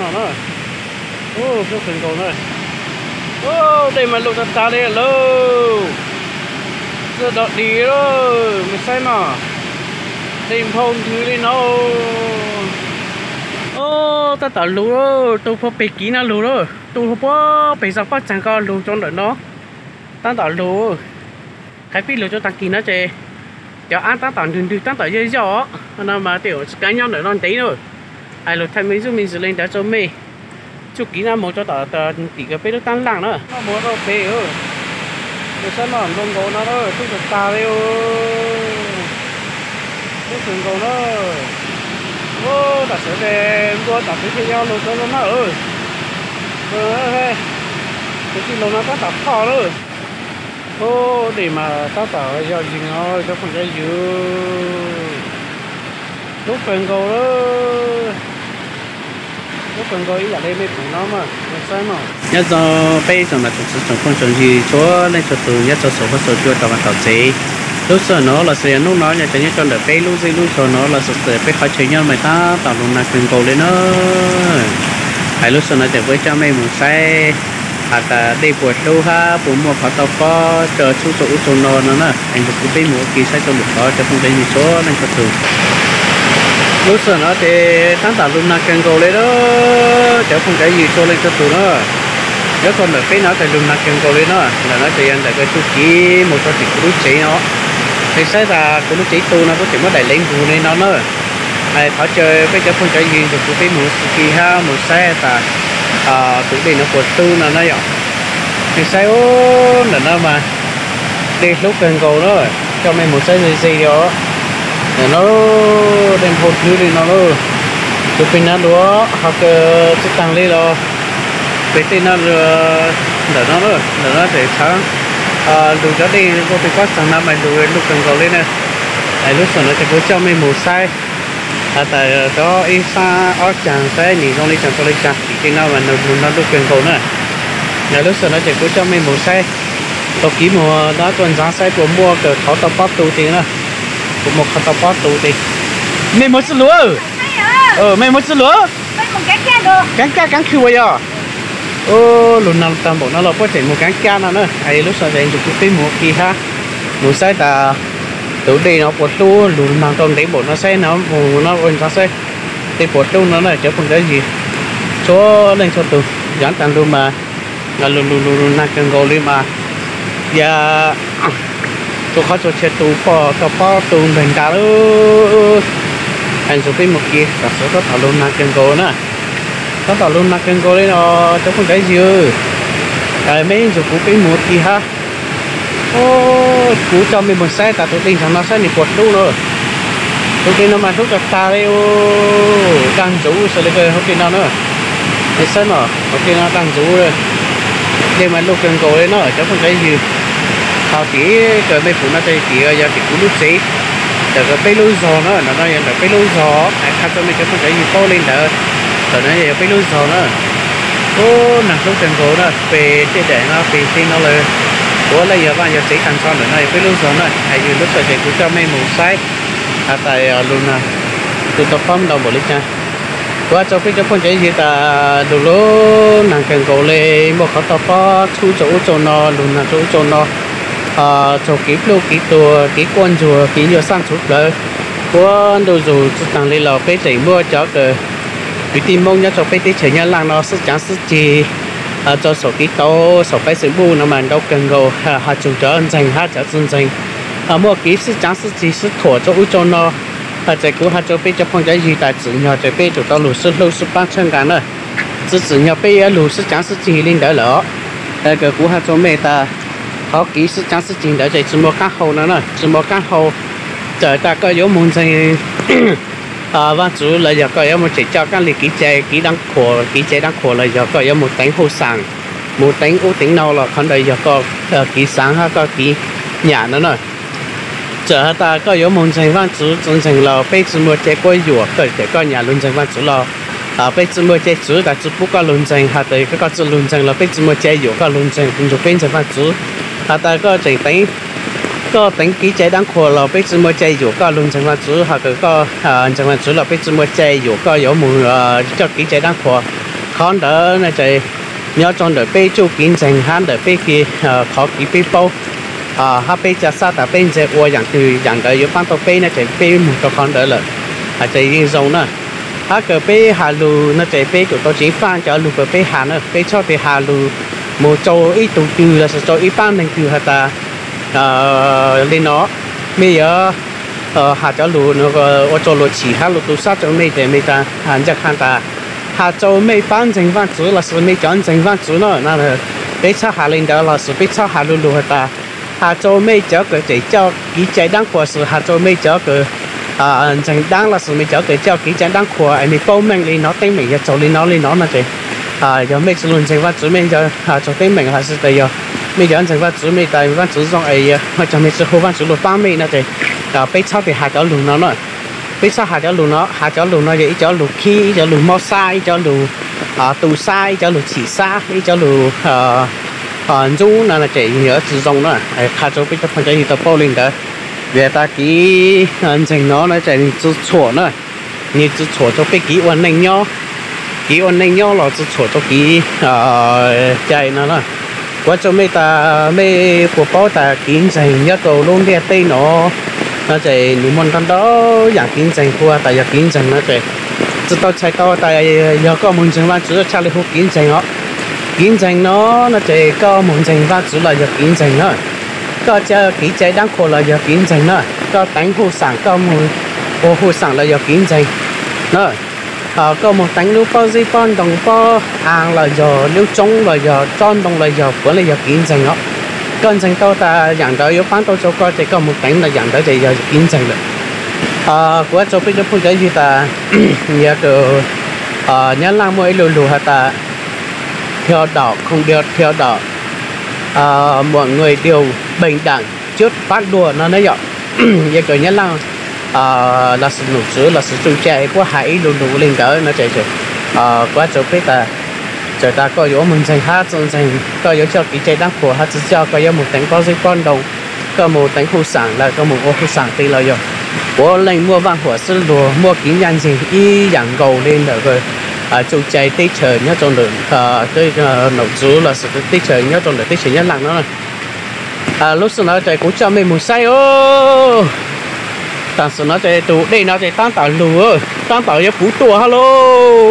nào nữa ô cái phần cầu này ô đây mà lục ta đây lô giờ đọt đi rồi mình xem mà tìm phong thứ đi nó ô ta tạo lú rồi tôi phải bị kỹ năng lú rồi tôi phải bị sao phát chẳng có lú trong đó nó ta tạo lú cái phi lú cho ta kỹ nó chơi cho ăn ta tạo đường ta tạo dây gió nó mà tiểu cá nhau nữa non tí rồi ai lú thay mấy mình sẽ lên đã cho mày chú kỹ năng một cho tạo tỷ cái phi nó tăng lặng nữa nó muốn đâu phi rồi để sao nó không có nó rồi tôi được ta đây cái phần cầu nó ô ta sẽ đem qua tập cái nhau luôn cho nó ơi cái gì luôn nó tập khó rồi ô để mà ta tạo giờ gì thôi cho phần cái dữ lúc phần cầu đó lúc phần cầu ý là đây mấy phần nó mà sai mà nhớ cho bây giờ là thực sự không chuẩn gì chúa lên cho từ nhớ cho số và số chưa tao tạo gì lúc sau nó là sẽ lúc nó nhà cho nhớ cho đợt bây lúc gì lúc sau nó là sẽ phải khai chơi nhau mà ta tạo luôn là phần cầu lên nó hay lúc sau nó sẽ với cha mẹ một xe à đi buổi lâu ha buổi mua phá tàu phá chờ chú số số nó nè anh được cái mua kỳ sai cho một đó cho không thấy gì số nên cho từ lúc sau nó thì tháng tạo luôn là phần cầu lên đó cho không thấy gì số lên cho từ nó nếu còn đợt bây nó thì luôn là phần cầu lên đó là nó thì anh đã cái chú chỉ một số chỉ lúc chỉ nó thì sẽ là của nó chỉ tu nó có thể mất đại lên vụ này nó nữa ai tháo chơi bây giờ không chơi gì được của cái một kỳ ha một xe ta cũng đi nó của tu là nó vậy thì xe ô là nó mà đi lúc gần cầu đó cho mình một xe gì đó để nó đem hột thứ đi nó luôn tụi mình nó đó hoặc chức tăng lên rồi cái tên nó để nó nữa để nó để sáng đủ cho đi có thể có sáng năm mà đủ lúc cần cầu lên này tại lúc sau nó sẽ có cho mình một sai tại đó in xa ở chẳng sẽ nhìn con đi chẳng có đi chẳng thì nào mà nó lúc cần cầu nữa là lúc sau nó sẽ có cho mình một sai tôi ký mùa đó tuần giá sai của mua cỡ khó tập bát tù tiền nè của một khó tập bát tù tiền mình muốn lúa mình muốn lúa cán kêu vậy à ô luôn nằm tầm bộ nó là có thể một cái can nào nữa hay lúc sau thì anh chụp cái một kỳ ha một sai ta tụi đi nó bột tu luôn mang trong đấy bộ nó sẽ nó ôn nó sẽ thì bột tu nó là chứ không cái gì số lên số từ gián tàn luôn mà là luôn nằm cần gò lên mà và tôi khó cho chơi tu po tu mình cả luôn anh chụp cái một kỳ cả số có thảo luôn nằm cần gò nữa nó tạo luôn là cần cô lên nó cho con cái gì cái mấy chục cú cái một kỳ ha ô cú cho mình một xe tại tôi tin rằng nó sẽ bị quật luôn rồi tôi tin nó mà thuốc đặt ta đây ô đang chủ sẽ lấy cái ok nào nữa để xem mà ok nó đang chủ rồi nhưng mà lúc cần cô lên nó cho con cái gì thao chỉ cái mấy phụ nó chơi chỉ giờ chỉ cú lúc gì để cái bê lôi giò nó nói là bê lôi giò khác cho mình cho con cái gì to lên đỡ rồi nó giờ phải lối giò nữa cô nằm lúc trên cổ đó về trên đẻ nó về trên nóเลยcủa là giờ bạn giờ chỉ thành son nữa này phải lối giò nữa hay như lúc thời điểm của cho mấy mù sai tại luôn là từ tập phong đầu bộ lịch nha qua cho cái con cái gì ta đủ lố nàng cần cổ lên một khó tập phó thu chỗ nó luôn là chỗ nó chỗ kịp lưu kịp tua kịp quan chùa kịp nhiều sang chút rồi của đồ dù tăng lên là phải chỉ mua cho cái vì tìm mong nhớ cho phải tí chơi nhà làng nó sức chẳng sức gì cho số ký tố số phải sử bu nó mà đâu cần gồ họ chủ cho ân dành họ cho dân dành mua ký sức chẳng sức gì sức thua cho cho nó chạy của họ cho phải cho phong cái gì tại chỉ nhờ cho phải chủ tao lù sức lâu sức bán chân cả nữa chỉ nhờ phải lù sức chẳng sức gì lên đỡ lỡ cái của họ cho mẹ ta họ ký sức chẳng sức gì đỡ chạy chỉ mua cá hầu nữa chỉ mua cá hầu trời ta có yếu muốn gì và chủ là giờ có một chỉ cho các lịch kỹ đăng khổ là giờ có một tính hồ sàng một tính ưu tính nào là còn đây giờ có kỹ sáng ha có kỹ nhà nữa nè giờ ta có yếu một thành văn chủ chân thành là bây giờ mua chế quay dùa có nhà luôn thành văn chủ là bây giờ mua chế chủ tại chủ bút có luôn thành ha tới có chủ luôn thành là bây giờ mua chế dùa có luôn thành cũng được bên thành văn chủ ta có chỉ tính có tính kỹ chế đáng khổ là bây giờ mua chế dụ có luôn chẳng hạn chủ hoặc có chẳng hạn chủ là bây giờ mua chế dụ có yếu một cho kỹ chế đáng khổ con đỡ này chạy nhớ trong đỡ bê chú kiến trình hắn đỡ bê kia khó kỹ bê bao ha bê cha sa ta bê chạy qua dạng từ dạng đỡ yếu ban tàu bê này chạy bê một cho con đỡ là chạy yên rộng nữa ha cái bê hà lù nó chạy bê của tôi chỉ phan cho lù cái bê hà nữa bê cho bê hà lù một chỗ ít tụ từ là cho ít ban mình từ hà ta lên nó bây giờ hà cho lù nó có cho lù chỉ hà lù tụ sát cho mấy để mấy ta hàng chắc hàng ta hà cho mấy ban chính văn chữ là sự mấy chọn chính văn chữ nữa那là bây giờ hà lên đó là sự bây giờ hà lù lù hà ta hà cho mấy chỗ cái chỉ cho kỹ trái đăng của sự hà cho mấy chỗ cái chính đăng là sự mấy chỗ cái cho kỹ trái đăng của anh mình bao mình lên nó tên mình cho lên nó là chỉ giờ mấy sự luôn chính văn chữ mình cho cho tên mình là sự đây giờ mấy giờ chính văn chữ mình tại văn chữ trong ấy mà cho mấy sự hồ văn chữ luôn ba mươi là chỉ bây giờ thì hà cho lù nó nữa bây giờ hà cho lù nó vậy cho lù khi cho lù mò sai cho lù tù sai cho lù chỉ xa cho lù chú là chỉ nhớ sử dụng nữa hà cho bây giờ phần chơi thì tập bao lên đó về ta kỹ chính nó chạy chữ chuẩn nữa như chữ chuẩn cho cái kỹ ổn định nhau là chữ chuẩn cho kỹ chạy nó là quá cho mấy ta mấy của bao ta kỹ chính nhớ cầu luôn đi tên nó chạy những món ăn đó dạng kỹ chính của ta dạng kỹ chính nó chạy chỉ tao chạy tao ta giờ có muốn chính văn chữ cha lấy hút kỹ chính đó kỹ chính nó chạy có muốn chính văn chữ là dạng kỹ chính đó có cho kỹ trái đang khổ là dạng kỹ chính đó có đánh hút sản có một hút sản là dạng kỹ chính đó có một đánh lúc bao gì con đồng bao hàng là giờ nếu trống là giờ tròn đồng là giờ vẫn là dạng kỹ chính đó con chính tao ta dạng đó yếu bán tao cho coi thì có một đánh là dạng đó thì giờ kỹ chính rồi của cho bây giờ phụ trợ gì ta nhớ từ nhớ làm mỗi lù lù hả ta theo đạo không được theo đạo mọi người đều bình đẳng trước phát đùa nó nói vậy giờ cứ nhớ làm là sự nụ sữa là sự trung chạy của hải lù lù lên cỡ nó chạy chạy quá cho biết ta trời ta có yếu mình dành hát dành dành có yếu cho cái chạy đăng của hát cho có yếu một đánh bao nhiêu con đồng có một đánh khu sản là có một ô khu sản thì là rồi của lên mua vàng của sư lùa mua kính nhân gì y dạng cầu lên rồi chủ chạy tích trời nhớ trong đường cái nấu chú là sự tích trời nhớ trong đường tích trời nhất lặng đó này lúc sau nó chạy cũng cho mình một say ô tạm sự nó chạy tụ đây nó chạy tan tảo lùa tan tảo cho phú tua hello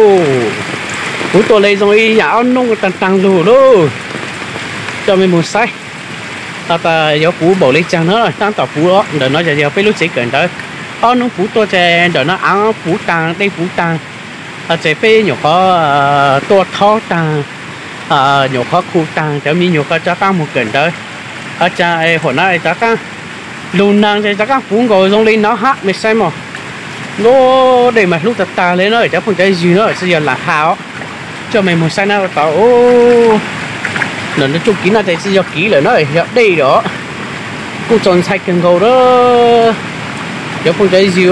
phú tua lấy rồi y áo nông tăng lùa luôn cho mình một say ta có phú bảo lấy chăng nữa tan tảo phú đó để nó chạy phải lúc chỉ cần tới nó phú tua chạy để nó áo phú tăng đây phú tăng chạy phải nhiều có tua thó tăng nhiều có khu tăng cho mình nhiều có cho tăng một cần tới cha hồi nãy cha tăng luôn năng cha tăng phú ngồi trong lên nó hát mình xem mà nó để mà lúc ta lên nó chắc không chạy gì nữa bây giờ là hào cho mình một sai nào tao nó chụp kín là chạy bây giờ kỹ rồi nó đây đó cũng chọn sai cần cầu đó chắc không chạy gì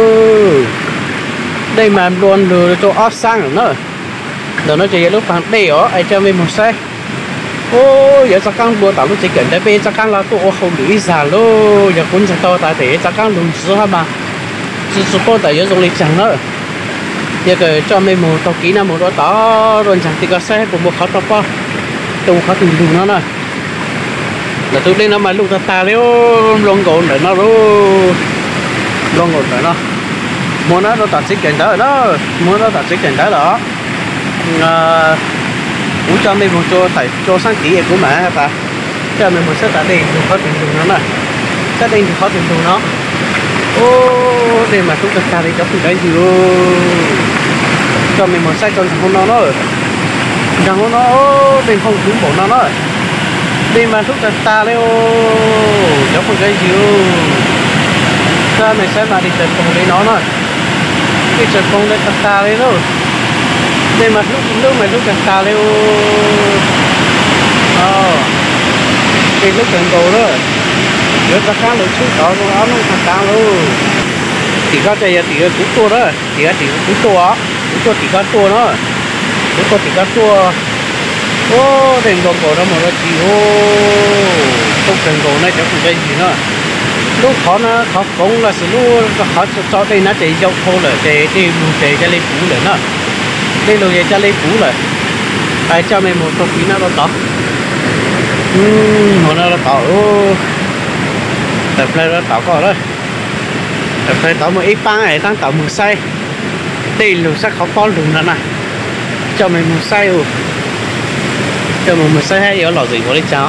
đây mà luôn lừa cho off sang nữa rồi nó chỉ lúc bằng đây đó ai cho mình một sai giờ chắc căng bữa tao lúc chỉ cần tới bây chắc căng là tôi không nghĩ ra luôn giờ cũng chẳng to tại thế chắc căng luôn sữa hả mà sữa có tại giờ dùng lịch chẳng nữa giờ cái cho mình một tàu kỹ nào một đó tao rồi chẳng thì có xe của một khó tao qua tôi khó tìm được nó nè là tôi lên nó mà lúc ta lấy lông gồn để nó luôn lông gồn để nó muốn nó tao chỉ cần đó muốn nó tao chỉ cần đó cũng cho mình một chỗ phải cho sang kỹ của mẹ ta cho mình một set tại đây thì khó tìm được nó nè set đây thì khó tìm được nó để mà chúng ta đi cho cái gì cho mình một set cho thằng nó thằng nó đừng không đúng bộ nó đi mà chúng ta lấy cho cái gì cho mình sẽ mà đi chơi cùng với nó đi chơi cùng với ta lấy đâu đây mà lúc ta lấy cái lúc cần cầu đó giờ ta khá là chút đó nó áo nó thằng cao luôn thì có chạy thì cũng tua đó thì cũng tua thì có tua nó cũng thì có tua đèn cầu đó mà nó chỉ không cần cầu này chẳng cái gì nữa lúc khó nó khó cũng là sự lúc khó cho đây nó chạy dọc thôi là chạy đi chạy cho lên phủ nữa đây là cho lấy cũ rồi phải cho mình một cục tí nào đó có một nào đó có tập này nó tạo có đó tập này tạo một ít băng này đang tạo một say đây lùi sắc khó con lùi nữa nè cho mình một say cho mình một say hay ở lò gì của đi cháu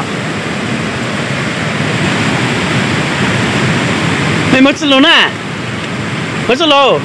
mày mất luôn à mất luôn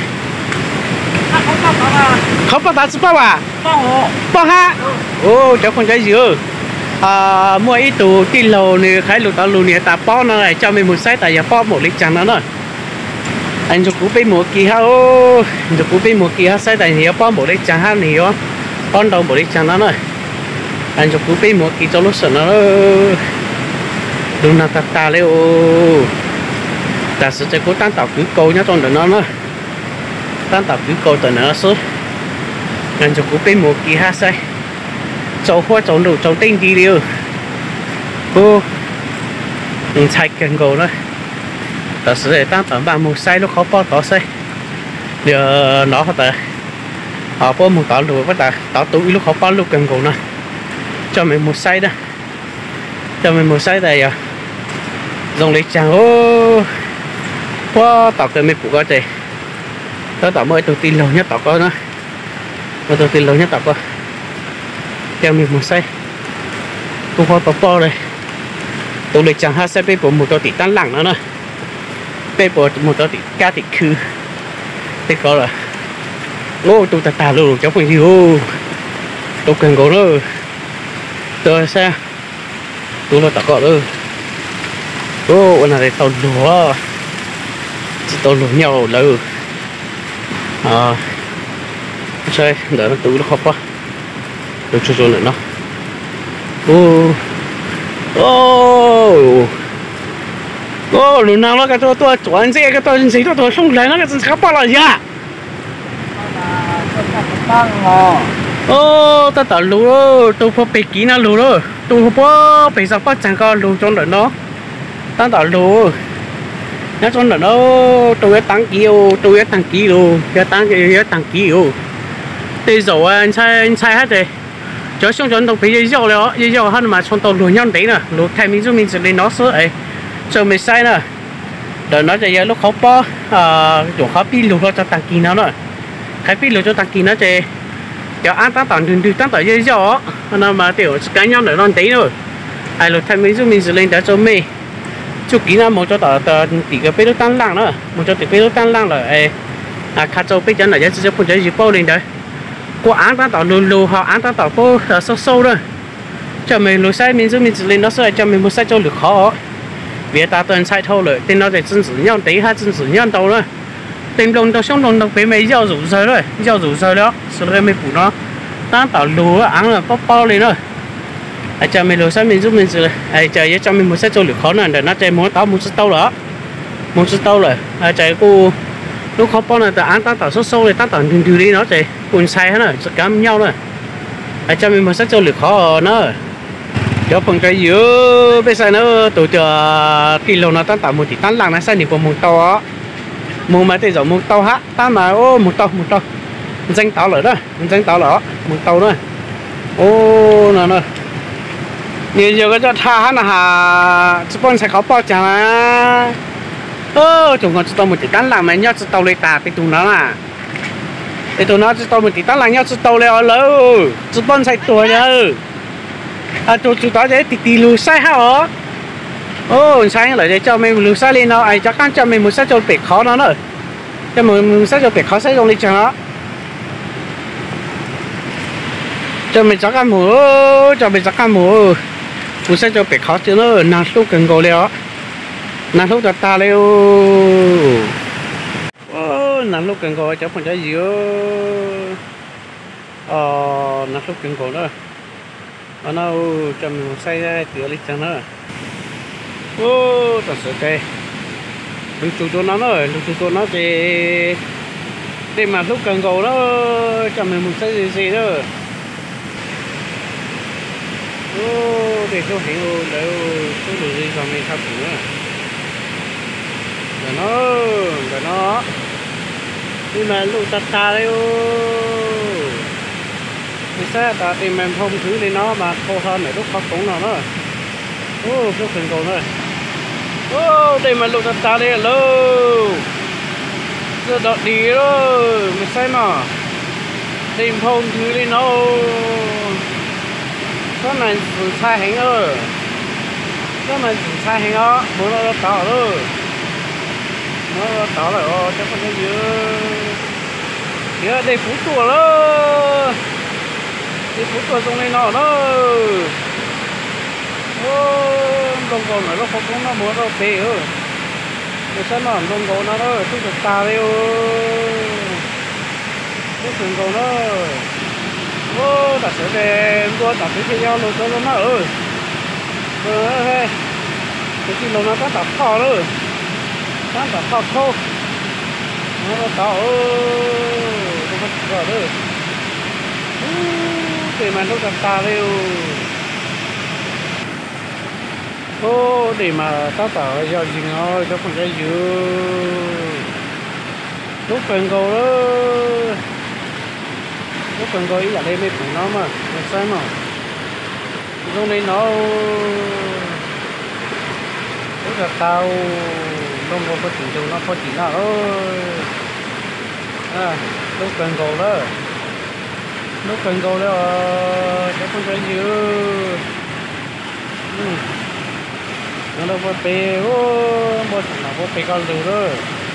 không bao ta bao à bao ha ô cháu không trái gì mua ít tủ tin lầu này khai lụt tao lụt này ta bao nó này cho mình một say tại giờ bao một lít chẳng nữa anh chụp cú bên một kỳ ha ô anh chụp cú bên một kỳ ha say tại nhiều bao một lít chẳng ha nhiều con đầu một lít chẳng nữa anh chụp cú bên một kỳ cho lúc sợ nó đúng là ta lấy ô ta sẽ cố tan tạo cứ câu nhá trong đó nó tan tạo cứ câu từ nó số anh chụp cú bên một kỳ ha say cháu hoa cháu đủ cháu tinh đi đi ô mình chạy cần cầu đó ta sẽ tăng tầm ba một sai lúc khó bao tỏ sai giờ nó họ bao một tỏ lùi với ta tỏ túi lúc khó bao lúc cần cầu nè cho mình một sai đó cho mình một sai này à dùng lấy chàng ô qua tỏ cái mình phụ có gì tớ tỏ mới đầu tiên lâu nhất tỏ có nữa đầu tiên lâu nhất tỏ có cho mình một say tôi hoa to đây tôi lấy chẳng hai xe bê bộ một tàu tỷ tan lặng nữa nè bê bộ một tàu tỷ ca tỷ khư thế có là ô tôi ta luôn cháu phải gì tôi cần có nữa tôi xe tôi là tao có nữa ô là để tàu lúa tàu lúa nhau lâu xe đỡ nó tụi nó khó quá được cho nữa nó lúc nào nó cái tôi chuẩn xe cái tôi gì tôi không lấy nó cái gì khác bao là gì à ta tao lú tôi phải bị kỹ nó lú rồi tôi phải bị sao bắt chẳng có lú trong đó nó ta tao lú nó trong đó nó tôi tăng ký luôn tăng ký luôn bây giờ anh sai hết rồi cho xong chuẩn đồng bây giờ hơn mà xong tàu lùi nhau tí nè lùi thay mình sẽ lên nó sữa ấy cho mình sai nè đợi nó chạy lúc khó bỏ chỗ khó pin lùi cho tăng kỳ nó nữa cái pin lùi cho tăng kỳ nó chạy cho ăn tăng tàu từ tăng tàu giờ nó mà tiểu cái nhau để non tí rồi ai lùi thay mình sẽ lên để cho mình chút kỹ năng một cho tàu tỷ cái bê tăng lăng nữa một cho tỷ bê tăng lăng rồi khát châu bê chân là giờ sẽ phụ trợ gì bao lên đấy cô ăn ta tàu lù họ ăn ta tàu cô sâu rồi cho mình lù sai mình lên nó sẽ cho mình một sai cho được khó vì ta tuần sai thâu rồi tên nó để chân sử nhau tí hay chân sử nhau đâu rồi tên đồng đâu xong đồng với mấy rau rủ rồi đó sau đó mình phủ nó ta tàu lù ăn là bao lên rồi cho mình lù sai mình chờ cho mình một sai cho được khó này để nó chạy muốn tao một chút tao rồi chạy cô lúc khó bao này ta ăn ta tàu sâu rồi ta tàu từ đi nó chạy cuốn sai hết rồi sẽ cắm nhau rồi cho mình một sách cho lực khó nữa cho phần cái giữa bây giờ nó tổ chờ kilo nó ta tàu một tỷ tán làng nó sai được một tàu á một mà thì giống một tàu hát ta mà ô một tàu danh tàu lỡ đó một tàu nữa ô nó nhiều giờ cái cho tha hát là hà sponsor sẽ khó bao chẳng à chúng con tàu một tỷ tán làng mà nhớ tàu lấy tà thì tụi nó à thì tụi nó tàu một tỷ tán làng nhớ tàu lấy lâu sponsor tuổi nhớ tụi tao sẽ tí lù sai hả sai lại để cho mình lù sai lên nó ai chắc chắn cho mình một sai cho bị khó nó nữa cho mình sai cho bị khó sai trong đi cho nó cho mình chắc chắn mua một sai cho bị khó chứ nó nằm lúc cần gọi liền nằm lúc ta leo nằm lúc cần gọi cho phần trái dứa nằm lúc cần gọi đó nó cho mình một say ra tựa lịch chẳng nữa thật sự cái lúc chú nó rồi lúc chú nó thì để mà lúc cần gọi đó cho mình một say gì đó để tôi hiểu đâu tôi được gì còn mình sao nữa rồi nó nhưng mà lúc ta đây mình sẽ ta tìm em không thứ lên nó mà khô hơn để lúc khó cũng nào nữa ô cái phần cầu nữa ô đây mà lục ta đây lô giờ đọt đi rồi mình sẽ mà tìm không thứ lên nó cái này sự sai hành ơi cái này sự sai hành đó muốn nó tỏ rồi nó tỏ lại ô chắc con cái gì đây phú chùa đó đi phút qua trong này nó đông cầu nó không có nó muốn đâu bể ơ để xem nó đông cầu nó đó chút được ta đây cái sườn cầu nó đặt sữa đèn qua đặt cái nhau luôn cho nó ơi cái gì nó có đặt kho nữa có đặt kho khô nó tao không có rồi nữa để mà nó đặt ta đây để mà tao tao giờ gì thôi cho con cái dừa lúc cần cầu đó lúc cần cầu ý là đây mấy phụ nó mà làm sao mà lúc này nó lúc đặt tao không có phát triển nó phát triển nào lúc cần cầu đó lúc cần cầu đó cho con cái dừa nó đâu có bê một thằng nào có bê con lừa đó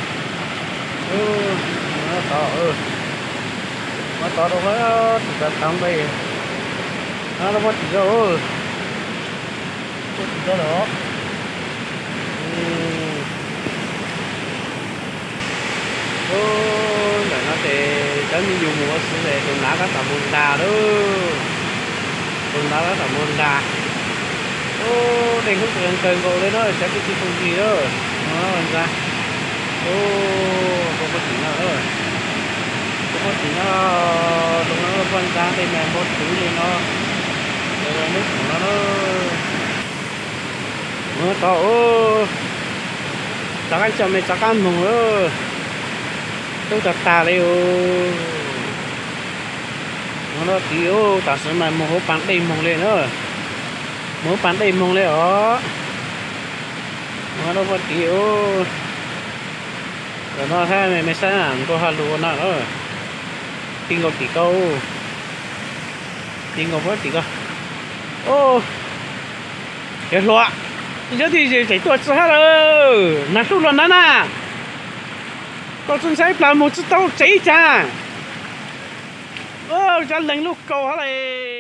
nó to đâu có chỉ tao đây nó đâu có chỉ đâu chỉ đó để nó thì tới mình dùng một số này dùng đá các tàu môn đà đó dùng đá các tàu môn đà đây không cần cần cầu đấy đó sẽ cái không gì đó nó làm ra không có gì nào nữa không có gì nó đúng nó phân ra đây mà một thứ gì nó rồi nước của nó to chắc anh chồng này chắc ăn mùng nữa tôi đặt ta đây nó tí ta sẽ mà một hộp bán đầy mùng lên nữa một bán đầy mùng lên đó nó đâu có tí rồi nó hai mày mới sáng làm có hai lúa nào nữa tin ngọc tí câu tin ngọc quá tí câu chết loạn giờ thì chạy tuột ra rồi nát luôn luôn đó nè con xuân sấy là một chiếc tàu cháy cha cho lần lúc cầu hả này